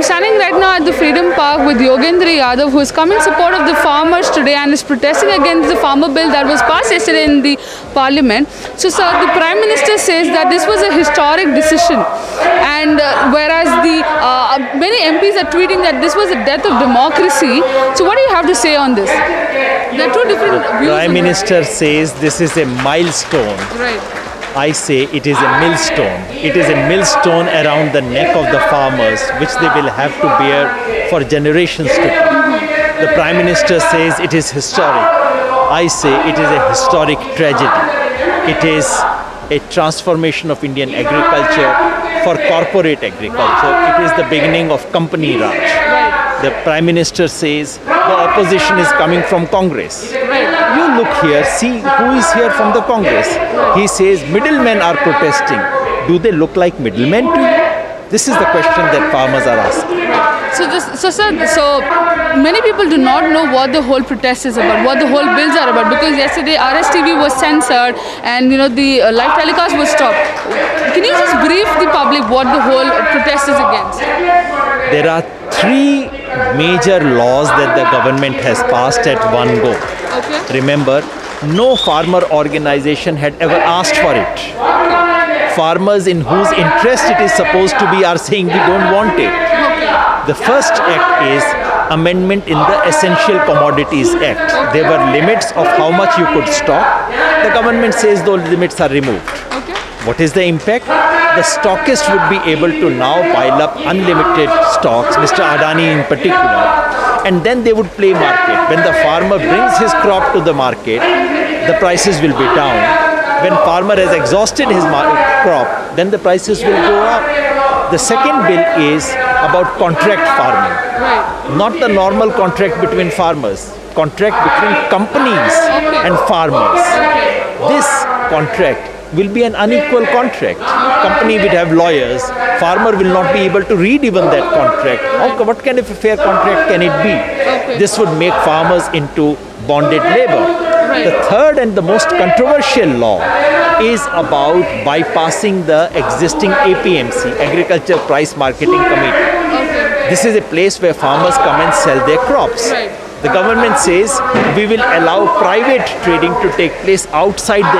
standing right now at the Freedom Park with Yogendra Yadav, who is come in support of the farmers today and is protesting against the farmer bill that was passed yesterday in the parliament. So, sir, the Prime Minister says that this was a historic decision, and whereas the many MPs are tweeting that this was the death of democracy. So, what do you have to say on this? There are two different views. Prime Minister says this is a milestone. Right. I say it is a millstone. It is a millstone around the neck of the farmers, which they will have to bear for generations to come. The Prime Minister says it is historic. I say it is a historic tragedy. It is a transformation of Indian agriculture for corporate agriculture. It is the beginning of company Raj. The Prime Minister says the opposition is coming from Congress. You look here, see who is here from the Congress. He says middlemen are protesting. Do they look like middlemen to you? This is the question that farmers are asking. So many people do not know what the whole protest is about, what the whole bills are about, because yesterday RSTV was censored and the live telecast was stopped. Can you just brief the public what the whole protest is against? There are three major laws that the government has passed at one go. Okay. Remember, no farmer organization had ever asked for it. Farmers in whose interest it is supposed to be are saying we don't want it. The first act is amendment in the Essential Commodities Act. There were limits of how much you could stock. The government says those limits are removed. What is the impact? The stockist would be able to now pile up unlimited stocks, Mr. Adani in particular, and then they would play market. When the farmer brings his crop to the market, the prices will be down. When farmer has exhausted his crop, then the prices will go up. The second bill is about contract farming, not the normal contract between farmers, contract between companies and farmers. This contract will be an unequal contract. Company will have lawyers, farmer will not be able to read even that contract. What kind of a fair contract can it be? This would make farmers into bonded labor. The third and the most controversial law is about bypassing the existing APMC, Agriculture Price Marketing Committee. This is a place where farmers come and sell their crops. The government says we will allow private trading to take place outside the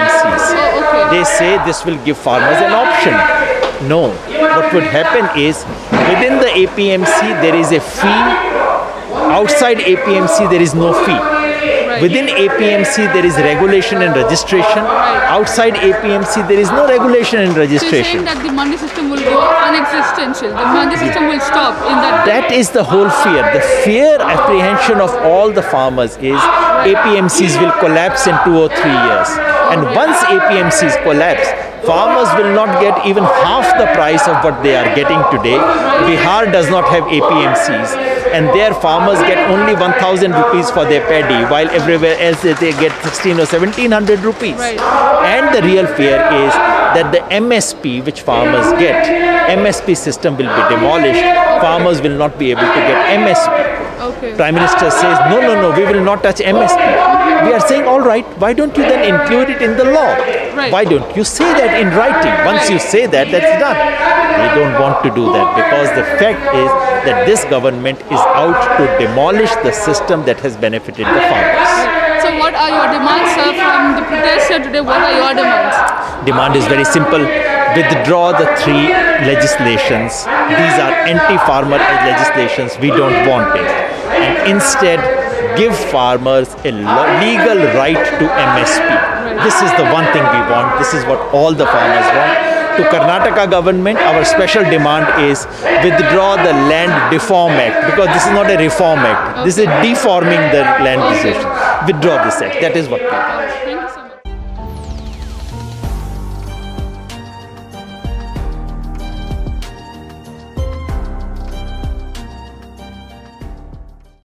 APMCs. They say this will give farmers an option. No. What would happen is within the APMC there is a fee. Outside APMC there is no fee. Within APMC there is regulation and registration. Outside APMC there is no regulation and registration. So you're saying that the money system will go unexistential. The money system will stop in that. That is the whole fear. The fear apprehension of all the farmers is APMCs will collapse in 2 or 3 years. And once APMCs collapse, farmers will not get even half the price of what they are getting today. Bihar does not have APMCs. And their farmers get only 1,000 rupees for their paddy, while everywhere else they get 16 or 1,700 rupees. And the real fear is that the MSP which farmers get, MSP system will be demolished. Farmers will not be able to get MSP. Prime Minister says, no, we will not touch MSP. We are saying, all right, why don't you then include it in the law? Why don't you say that in writing? Once you say that, that's done. They don't want to do that because the fact is that this government is out to demolish the system that has benefited the farmers. So what are your demands, sir, from the protest here today? What are your demands? Demand is very simple. Withdraw the 3 legislations. These are anti-farmer legislations. We don't want it. And instead, give farmers a legal right to MSP. This is the one thing we want. This is what all the farmers want. To Karnataka government, our special demand is withdraw the Land Deform Act, because this is not a reform act. This is deforming the land decision. Withdraw this act. That is what we want.